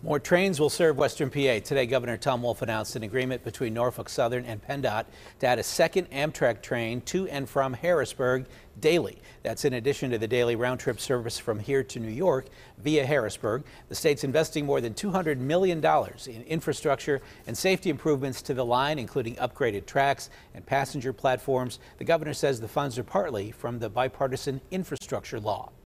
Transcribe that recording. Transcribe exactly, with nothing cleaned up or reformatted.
More trains will serve Western P A. Today, Governor Tom Wolf announced an agreement between Norfolk Southern and PennDOT to add a second Amtrak train to and from Harrisburg daily. That's in addition to the daily round-trip service from here to New York via Harrisburg. The state's investing more than two hundred million dollars in infrastructure and safety improvements to the line, including upgraded tracks and passenger platforms. The governor says the funds are partly from the bipartisan infrastructure law.